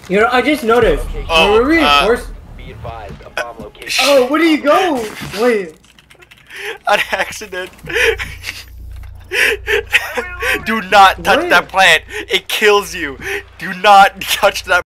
You know, I just noticed. Oh, we're reinforced. Be advised, a bomb location. Oh, where do you go? Wait. An accident. Do not touch Where? that plant. It kills you. Do not touch that.